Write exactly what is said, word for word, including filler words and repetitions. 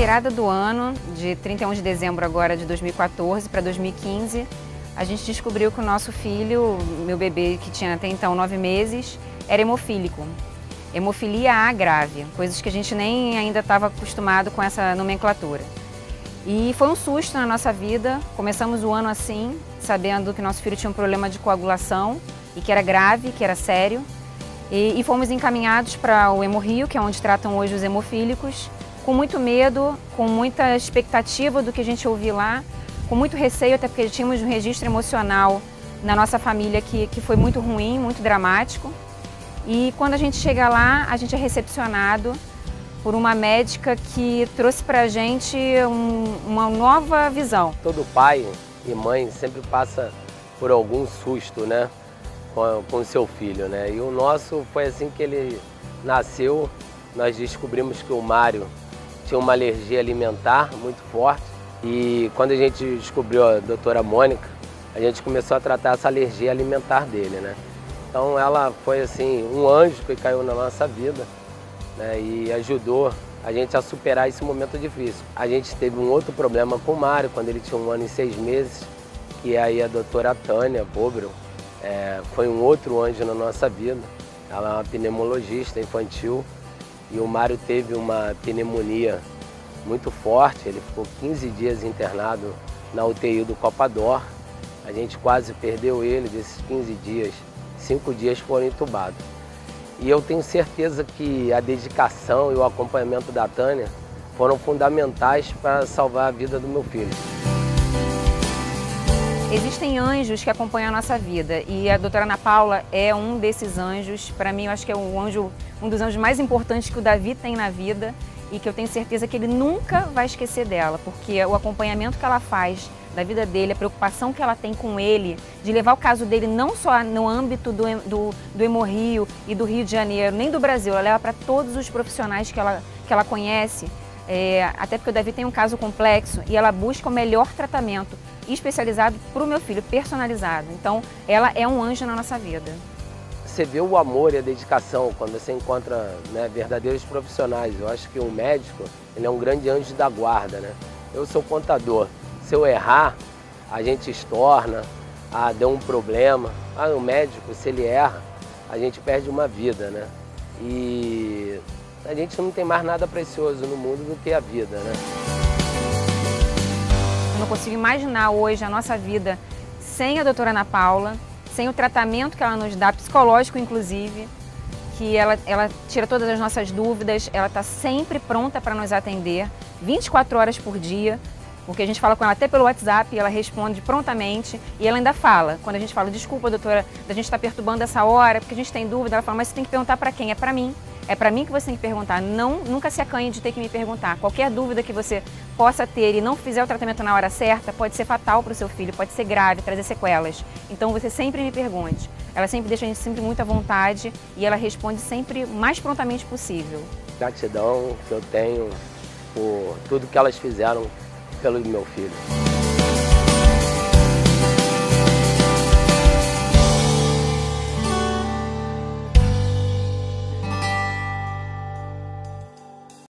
virada do ano, de trinta e um de dezembro agora de dois mil e quatorze para dois mil e quinze, a gente descobriu que o nosso filho, meu bebê que tinha até então nove meses, era hemofílico. Hemofilia A grave, coisas que a gente nem ainda estava acostumado com essa nomenclatura. E foi um susto na nossa vida, começamos o ano assim, sabendo que nosso filho tinha um problema de coagulação e que era grave, que era sério. E, e fomos encaminhados para o Hemorrio, que é onde tratam hoje os hemofílicos, com muito medo, com muita expectativa do que a gente ouvia lá, com muito receio, até porque tínhamos um registro emocional na nossa família que, que foi muito ruim, muito dramático. E quando a gente chega lá, a gente é recepcionado por uma médica que trouxe para a gente um, uma nova visão. Todo pai e mãe sempre passa por algum susto, né, com o seu filho, né? E o nosso foi assim que ele nasceu, nós descobrimos que o Mário tinha uma alergia alimentar muito forte e quando a gente descobriu a doutora Mônica, a gente começou a tratar essa alergia alimentar dele, né? Então ela foi assim um anjo que caiu na nossa vida, né, e ajudou a gente a superar esse momento difícil. A gente teve um outro problema com o Mário quando ele tinha um ano e seis meses, que aí a doutora Tânia Bobrel é, foi um outro anjo na nossa vida. Ela é uma pneumologista infantil e o Mário teve uma pneumonia muito forte, ele ficou quinze dias internado na U T I do Copador. A gente quase perdeu ele, desses quinze dias, cinco dias foram entubados. E eu tenho certeza que a dedicação e o acompanhamento da Tânia foram fundamentais para salvar a vida do meu filho. Existem anjos que acompanham a nossa vida e a doutora Ana Paula é um desses anjos. Para mim, eu acho que é um, anjo, um dos anjos mais importantes que o Davi tem na vida e que eu tenho certeza que ele nunca vai esquecer dela, porque o acompanhamento que ela faz da vida dele, a preocupação que ela tem com ele, de levar o caso dele não só no âmbito do, do, do Hemorrio e do Rio de Janeiro, nem do Brasil, ela leva para todos os profissionais que ela, que ela conhece, é, até porque o Davi tem um caso complexo e ela busca o melhor tratamento especializado para o meu filho, personalizado. Então, ela é um anjo na nossa vida. Você vê o amor e a dedicação quando você encontra, né, verdadeiros profissionais. Eu acho que um médico, ele é um grande anjo da guarda, né? Eu sou contador. Se eu errar, a gente estorna, ah, deu um problema. Ah, o médico, se ele erra, a gente perde uma vida, né? E a gente não tem mais nada precioso no mundo do que a vida, né? Eu não consigo imaginar hoje a nossa vida sem a doutora Ana Paula, sem o tratamento que ela nos dá, psicológico inclusive, que ela, ela tira todas as nossas dúvidas, ela está sempre pronta para nos atender, vinte e quatro horas por dia, porque a gente fala com ela até pelo WhatsApp e ela responde prontamente e ela ainda fala, quando a gente fala, desculpa doutora, a gente está perturbando essa hora, porque a gente tem dúvida, ela fala, mas você tem que perguntar para quem? É para mim. É para mim que você tem que perguntar, não, nunca se acanhe de ter que me perguntar. Qualquer dúvida que você possa ter e não fizer o tratamento na hora certa, pode ser fatal para o seu filho, pode ser grave, trazer sequelas. Então você sempre me pergunte. Ela sempre deixa a gente sempre muito à vontade e ela responde sempre o mais prontamente possível. Gratidão que eu tenho por tudo que elas fizeram pelo meu filho.